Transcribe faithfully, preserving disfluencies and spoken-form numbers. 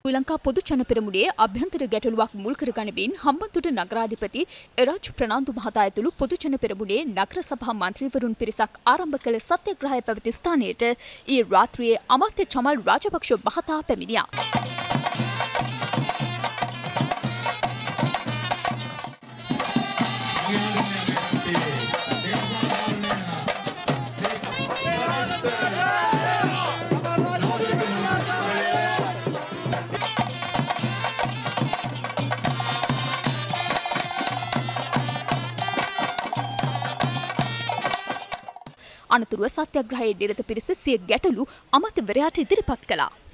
ශ්‍රී ලංකා පොදු ජන පෙරමුණේ අභ්‍යන්තර ගැටලුවක් මුල් කර ගනිමින් හම්බන්තොට නගරාධිපති එරාජ් ප්‍රනාන්දු මහතා ඇතුළු පොදු ජන පෙරමුණේ නගර සභා මන්ත්‍රීවරුන් පිරිසක් ආරම්භ කළ සත්‍යග්‍රහය පැවති ස්ථානයට ඊ රාත්‍රියේ අමාත්‍ය චමල් රාජපක්ෂ මහතා පැමිණියා. අනතුරුව සත්‍යග්‍රහයේ නිරත පිරිස සිය ගැටලු අමාත්‍යවරයාට ඉදිරිපත් කළා.